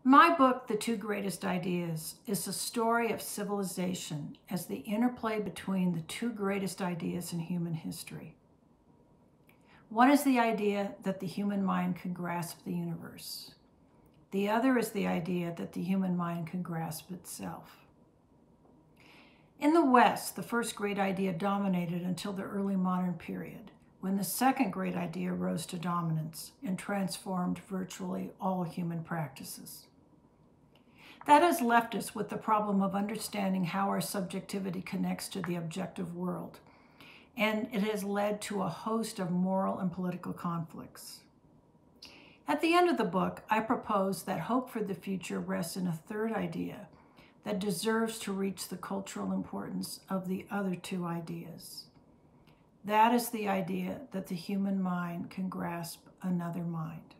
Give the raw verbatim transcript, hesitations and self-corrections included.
My book, The Two Greatest Ideas, is a story of civilization as the interplay between the two greatest ideas in human history. One is the idea that the human mind can grasp the universe. The other is the idea that the human mind can grasp itself. In the West, the first great idea dominated until the early modern period, when the second great idea rose to dominance and transformed virtually all human practices. That has left us with the problem of understanding how our subjectivity connects to the objective world, and it has led to a host of moral and political conflicts. At the end of the book, I propose that hope for the future rests in a third idea that deserves to reach the cultural importance of the other two ideas. That is the idea that the human mind can grasp another mind.